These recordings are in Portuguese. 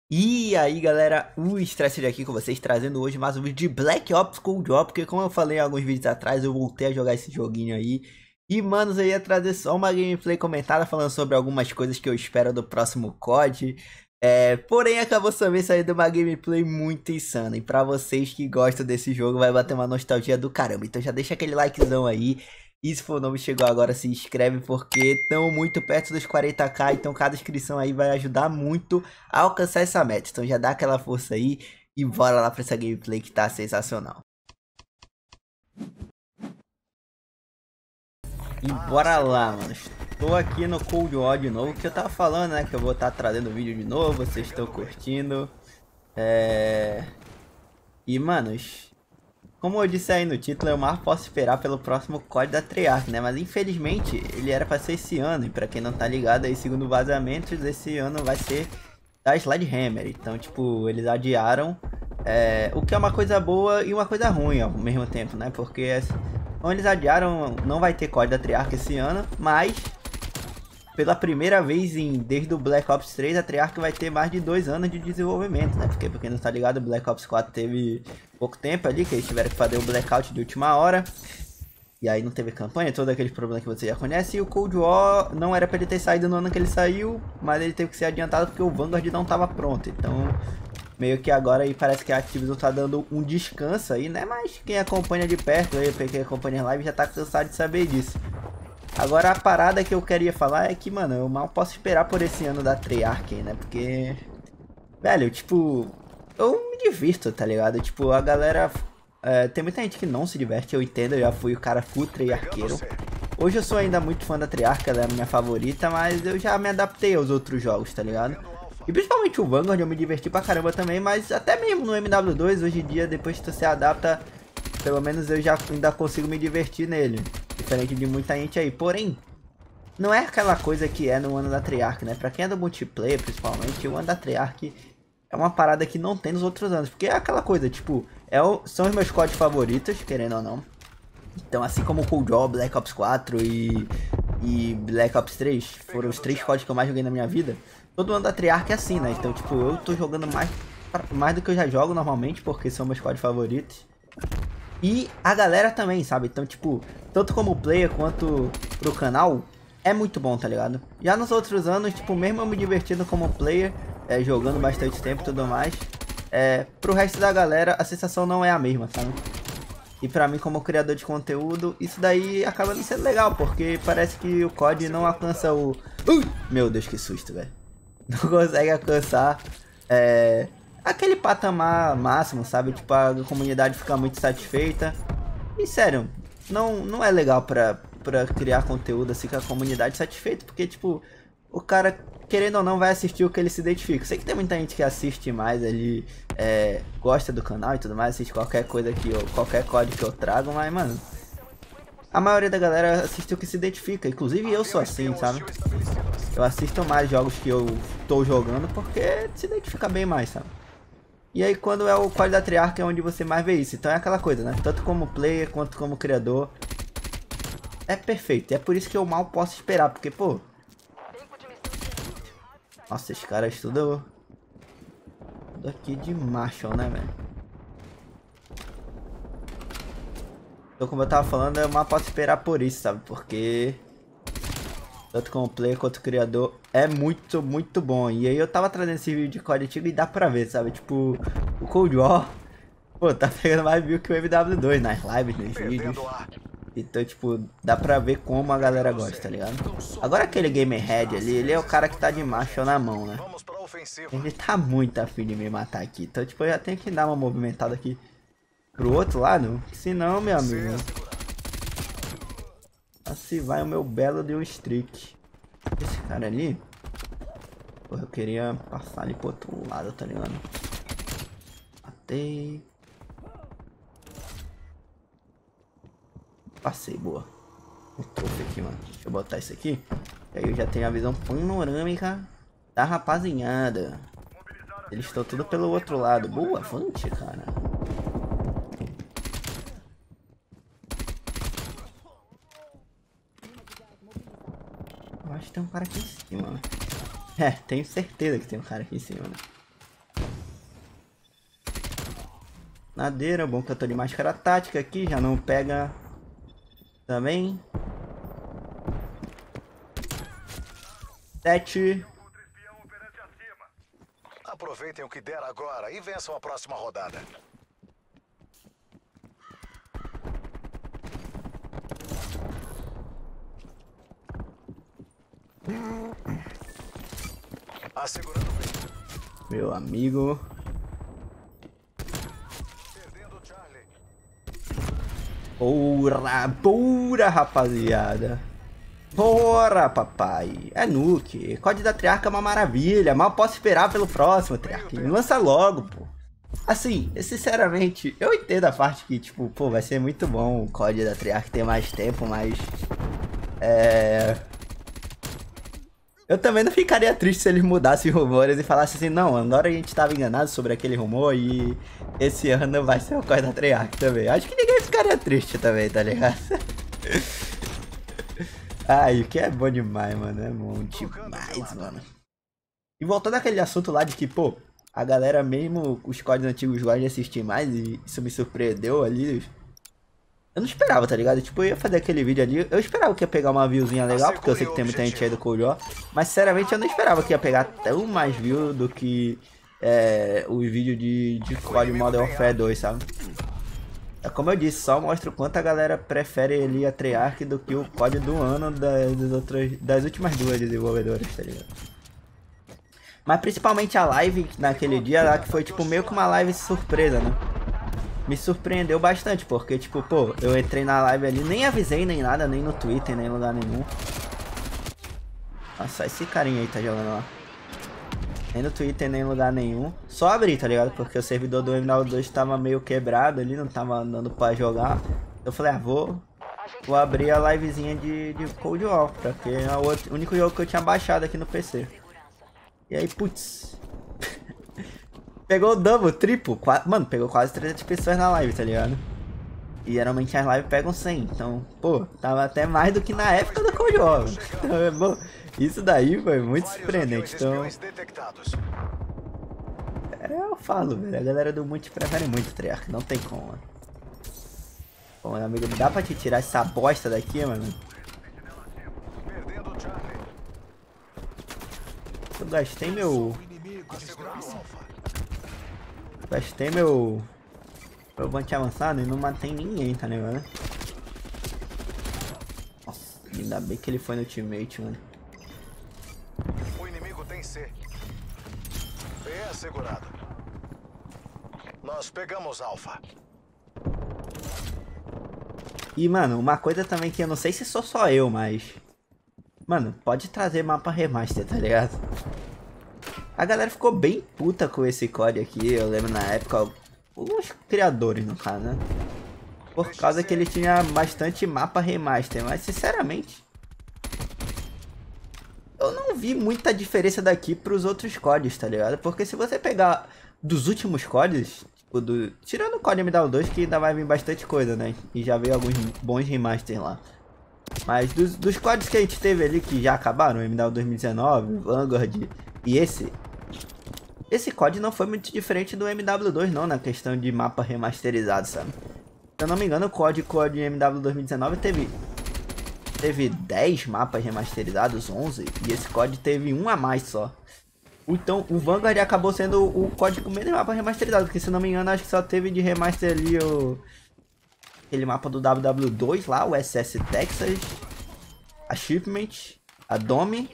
E aí galera, o Stresser aqui com vocês, trazendo hoje mais um vídeo de Black Ops Cold War, porque como eu falei em alguns vídeos atrás, eu voltei a jogar esse joguinho aí. E manos, eu ia trazer só uma gameplay comentada falando sobre algumas coisas que eu espero do próximo COD. Porém acabou também saindo uma gameplay muito insana, e pra vocês que gostam desse jogo vai bater uma nostalgia do caramba. Então já deixa aquele likezão aí. E se for novo e chegou agora, se inscreve porque estão muito perto dos 40k, então cada inscrição aí vai ajudar muito a alcançar essa meta. Então já dá aquela força aí e bora lá pra essa gameplay que tá sensacional. E bora lá, mano. Estou aqui no Cold War de novo, que eu tava falando, né, que eu vou estar trazendo vídeo de novo, vocês estão curtindo. E, manos, como eu disse aí no título, eu mais posso esperar pelo próximo COD da Treyarch, né? Mas infelizmente ele era pra ser esse ano, e pra quem não tá ligado aí, segundo vazamentos, esse ano vai ser da Sledgehammer. Então, tipo, eles adiaram, o que é uma coisa boa e uma coisa ruim ao mesmo tempo, né? Porque como eles adiaram, não vai ter COD da Treyarch esse ano, mas pela primeira vez desde o Black Ops 3, a Treyarch vai ter mais de 2 anos de desenvolvimento, né? Porque pra quem não tá ligado, o Black Ops 4 teve pouco tempo ali, que eles tiveram que fazer o blackout de última hora. E aí não teve campanha, todo aquele problema que você já conhece. E o Cold War não era pra ele ter saído no ano que ele saiu, mas ele teve que ser adiantado porque o Vanguard não tava pronto. Então, meio que agora aí parece que a Activision tá dando um descanso aí, né? Mas quem acompanha de perto aí, quem acompanha a live já tá cansado de saber disso. Agora a parada que eu queria falar é que, mano, eu mal posso esperar por esse ano da Treyarch, né? Porque, velho, tipo, eu me divirto, tá ligado? Tipo, a galera... tem muita gente que não se diverte, eu entendo, eu já fui o cara full Treyarcheiro. Hoje eu sou ainda muito fã da Treyarch, ela é a minha favorita, mas eu já me adaptei aos outros jogos, tá ligado? E principalmente o Vanguard eu me diverti pra caramba também, mas até mesmo no MW2, hoje em dia, depois que tu se adapta, pelo menos eu já ainda consigo me divertir nele. Diferente de muita gente aí. Porém, não é aquela coisa que é no ano da Treyarch, né? Pra quem é do multiplayer, principalmente, o ano da Treyarch é uma parada que não tem nos outros anos. Porque é aquela coisa, tipo, são os meus CODs favoritos, querendo ou não. Então, assim como o Cold War, Black Ops 4 e Black Ops 3 foram os 3 CODs que eu mais joguei na minha vida. Todo ano da Treyarch é assim, né? Então, tipo, eu tô jogando mais do que eu já jogo normalmente, porque são meus CODs favoritos. E a galera também, sabe? Então, tipo, tanto como player quanto pro canal, é muito bom, tá ligado? Já nos outros anos, tipo, mesmo eu me divertindo como player, jogando bastante tempo e tudo mais, pro resto da galera, a sensação não é a mesma, sabe? E pra mim, como criador de conteúdo, isso daí acaba não sendo legal, porque parece que o COD não alcança o... Meu Deus, que susto, velho. Não consegue alcançar aquele patamar máximo, sabe? Tipo, a comunidade fica muito satisfeita. E sério, não é legal pra criar conteúdo assim com a comunidade satisfeita, porque tipo, o cara, querendo ou não, vai assistir o que ele se identifica. Sei que tem muita gente que assiste mais ali, gosta do canal e tudo mais, assiste qualquer coisa que qualquer código que eu trago, mas mano, a maioria da galera assiste o que se identifica, inclusive eu sou assim, sabe? Eu assisto mais jogos que eu tô jogando porque se identifica bem mais, sabe? E aí quando é o COD da Treyarch é onde você mais vê isso. Então é aquela coisa, né? Tanto como player quanto como criador. É perfeito. É por isso que eu mal posso esperar. Porque, pô... Nossa, esses caras tudo aqui de macho, né, velho? Então como eu tava falando, eu mal posso esperar por isso, sabe? Porque... tanto como player quanto criador é muito, muito bom. E aí eu tava trazendo esse vídeo de COD antigo e dá pra ver, sabe? Tipo, o Cold War, pô, tá pegando mais view que o MW2 nas lives, nos vídeos. Então, tipo, dá pra ver como a galera gosta, tá ligado? Agora aquele Gamerhead ali, ele é o cara que tá de macho na mão, né? Ele tá muito afim de me matar aqui. Então, tipo, eu já tenho que dar uma movimentada aqui pro outro lado. Senão, meu amigo... assim vai o meu belo de um streak. Esse cara ali... porra, eu queria passar ali pro outro lado, tá ligado? Matei. Passei, boa. Um troféu aqui, mano. Deixa eu botar isso aqui. E aí eu já tenho a visão panorâmica da rapaziada. Eles estão tudo pelo outro lado. Boa, avante, cara. Eu acho que tem um cara aqui em cima, né? Tenho certeza que tem um cara aqui em cima, né? Nadeira, bom que eu tô de máscara tática aqui, já não pega também. 7. Aproveitem o que der agora e vençam a próxima rodada. Assegurando o peito. Meu amigo. Perdendo o Charlie. Pura, rapaziada. Bora, papai. É nuke. Código da Triarca é uma maravilha. Mal posso esperar pelo próximo, Triarca. Me lança logo, pô. Assim, sinceramente, eu entendo a parte que, tipo, pô, vai ser muito bom o Código da Triarca ter mais tempo, mas... Eu também não ficaria triste se eles mudassem rumores e falassem assim, não, agora a gente tava enganado sobre aquele rumor e esse ano vai ser o Código da Triarca também. Acho que ninguém ficaria triste também, tá ligado? Ai, o que é bom demais, mano. É bom demais, mano. E voltando àquele assunto lá de que, pô, a galera mesmo, os códigos antigos gostam de assistir mais e isso me surpreendeu ali. Eu não esperava, tá ligado? Tipo, eu ia fazer aquele vídeo ali, eu esperava que ia pegar uma viewzinha legal, porque eu sei que tem muita gente aí do Cold War. Mas, sinceramente, eu não esperava que ia pegar tão mais view do que o vídeo de COD Modern Warfare 2, sabe? É como eu disse, só mostra o quanto a galera prefere ali a Treyarch do que o COD do ano das últimas duas desenvolvedoras, tá ligado? Mas principalmente a live naquele dia lá, que foi tipo meio que uma live surpresa, né? Me surpreendeu bastante, porque tipo, pô, eu entrei na live ali, nem avisei nem nada, nem no Twitter, nem em lugar nenhum. Nossa, esse carinha aí tá jogando lá. Nem no Twitter, nem em lugar nenhum. Só abri, tá ligado? Porque o servidor do MW2 tava meio quebrado ali, não tava dando pra jogar. Eu falei, ah, vou abrir a livezinha de Cold War, porque é o único jogo que eu tinha baixado aqui no PC. E aí, putz. Pegou o double, triplo, mano, pegou quase 300 pessoas na live, tá ligado? E geralmente as lives pegam 100, então, pô, tava até mais do que na época do Cold War. Então, bom, isso daí foi muito surpreendente, então... eu falo, velho, a galera do multi prefere muito Treyarch, não tem como, mano. Pô, meu amigo, dá pra te tirar essa bosta daqui, mano? Eu gastei meu... Gastei meu bante avançado e não matei ninguém, tá ligado? Nossa, ainda bem que ele foi no teammate, mano. O inimigo tem C. B assegurado. Nós pegamos Alpha. E, mano, uma coisa também que eu não sei se sou só eu, mas... Mano, pode trazer mapa remaster, tá ligado? A galera ficou bem puta com esse COD aqui, eu lembro na época, os criadores no caso, né? Por causa que ele tinha bastante mapa remaster, mas sinceramente... eu não vi muita diferença daqui pros outros CODs, tá ligado? Porque se você pegar dos últimos CODs, tipo tirando o COD MW2 que ainda vai vir bastante coisa, né? E já veio alguns bons remasters lá. Mas dos CODs que a gente teve ali que já acabaram, MW 2019, Vanguard e esse COD não foi muito diferente do MW2 não, na questão de mapa remasterizado, sabe? Se eu não me engano, o COD MW 2019 teve 10 mapas remasterizados, 11, e esse COD teve um a mais só. Então o Vanguard acabou sendo o COD com menos mapa remasterizado, porque se eu não me engano, acho que só teve de remaster ali aquele mapa do WW2 lá, o SS Texas, a Shipment, a Dome.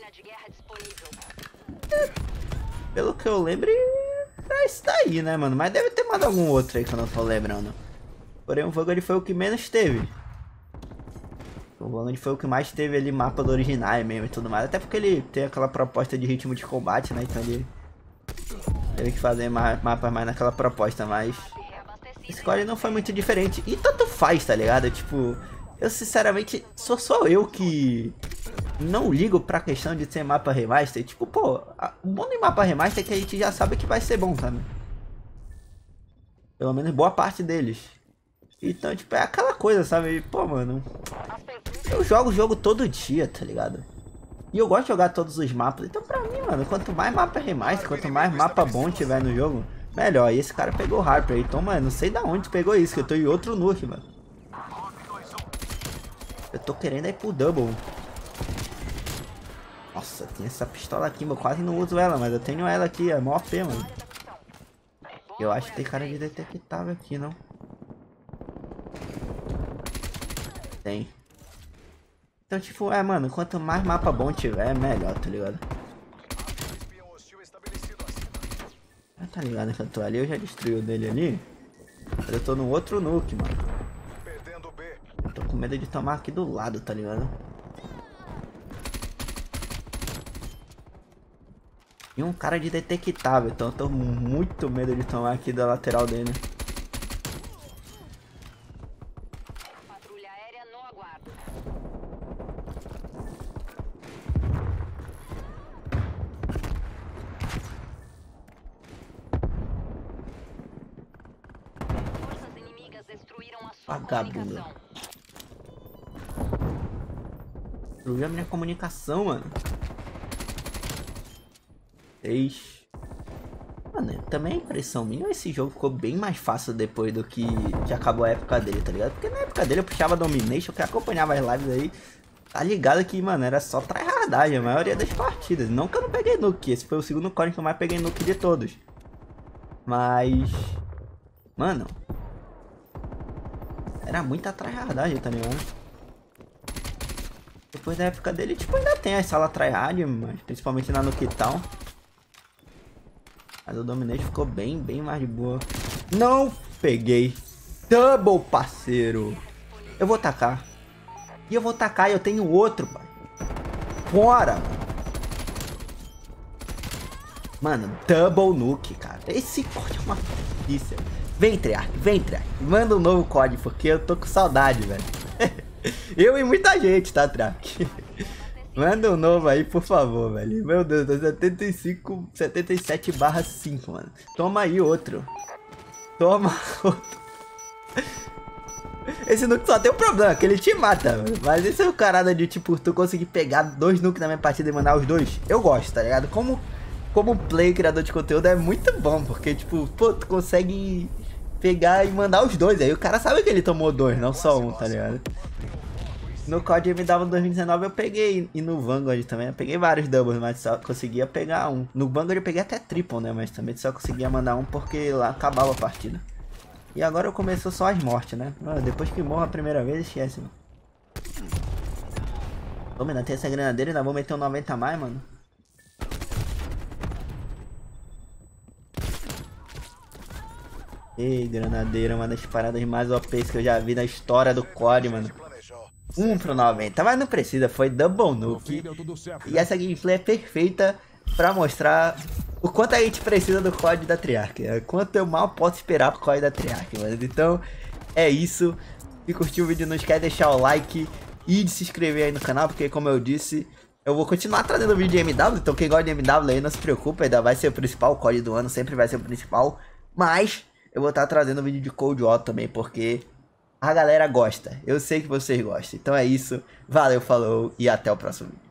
Pelo que eu lembro, é isso daí, né, mano? Mas deve ter mais algum outro aí que eu não tô lembrando. Porém, o Vanguard foi o que menos teve. O Vanguard foi o que mais teve ali mapa do original mesmo e tudo mais. Até porque ele tem aquela proposta de ritmo de combate, né? Então ele teve que fazer mapas mais naquela proposta, mas... esse COD não foi muito diferente. E tanto faz, tá ligado? Tipo, eu sinceramente, sou eu que... não ligo pra questão de ser mapa remaster. Tipo, pô, o bom de mapa remaster é que a gente já sabe que vai ser bom, sabe? Pelo menos boa parte deles. Então, tipo, é aquela coisa, sabe? Pô, mano, eu jogo o jogo todo dia, tá ligado? E eu gosto de jogar todos os mapas. Então, pra mim, mano, quanto mais mapa remaster, quanto mais mapa bom tiver no jogo, melhor. E esse cara pegou o Harper. Então, mano, não sei da onde tu pegou isso, que eu tô em outro nuke, mano. Eu tô querendo ir pro double. Nossa, tem essa pistola aqui, eu quase não uso ela, mas eu tenho ela aqui, é mó OP, mano. Eu acho que tem cara de detectável aqui, não? Tem. Então, tipo, mano, quanto mais mapa bom tiver, melhor, tá ligado? Tá ligado que eu tô ali, eu já destruí o dele ali. Mas eu tô no outro nuke, mano. Eu tô com medo de tomar aqui do lado, tá ligado? E um cara de detectável, então eu tô muito medo de tomar aqui da lateral dele. Patrulha aérea no aguardo. Forças inimigas destruíram a sua Vagabundo. comunicação. Destruiu a minha comunicação, mano. 6. Mano, também é impressão minha, esse jogo ficou bem mais fácil depois do que acabou a época dele, tá ligado? Porque na época dele eu puxava Domination, que acompanhava as lives aí, tá ligado que, mano, era só tryhardagem a maioria das partidas. Não que eu não peguei nuke, esse foi o segundo core que eu mais peguei nuke de todos. Mas, mano, era muita tryhardagem, tá ligado? Depois da época dele, tipo, ainda tem as salas tryhard, mas principalmente na Nuke Town. Mas o Domination ficou bem mais de boa. Não peguei. Double, parceiro. Eu vou tacar. E eu vou tacar e eu tenho outro, pai. Fora. Mano, double nuke, cara. Esse código é uma delícia. Vem, Treyarch, vem, Treyarch. Manda um novo código, porque eu tô com saudade, velho. Eu e muita gente, tá, Treyarch? Manda um novo aí, por favor, velho. Meu Deus, 77/5, mano. Toma aí outro. Toma outro. Esse nuke só tem um problema, que ele te mata, mano. Mas esse é o carada de, tipo, tu conseguir pegar 2 nukes na minha partida e mandar os 2. Eu gosto, tá ligado? Como player, criador de conteúdo, é muito bom. Porque, tipo, pô, tu consegue pegar e mandar os 2. Aí o cara sabe que ele tomou 2, não só um, tá ligado? No COD me dava 2019 eu peguei, e no Vanguard também, eu peguei vários doubles, mas só conseguia pegar um. No Vanguard eu peguei até triple, né, mas também só conseguia mandar um porque lá acabava a partida. E agora começou só as mortes, né, mano, depois que morro a primeira vez, esquece, mano. Vamos, ainda tem essa granadeira, ainda vou meter um 90 a mais, mano. Ei, granadeira, uma das paradas mais OPs que eu já vi na história do COD, mano. 1 pro 90, mas não precisa, foi double nuke. E essa gameplay é perfeita pra mostrar o quanto a gente precisa do COD da Treyarch. Quanto eu mal posso esperar pro COD da Treyarch, mano. Então, é isso. Se curtiu o vídeo, não esquece de deixar o like e de se inscrever aí no canal, porque como eu disse, eu vou continuar trazendo vídeo de MW. Então quem gosta de MW aí, não se preocupe, ainda vai ser o principal, o COD do ano sempre vai ser o principal. Mas eu vou estar trazendo vídeo de Cold War também, porque a galera gosta. Eu sei que vocês gostam. Então é isso. Valeu, falou e até o próximo vídeo.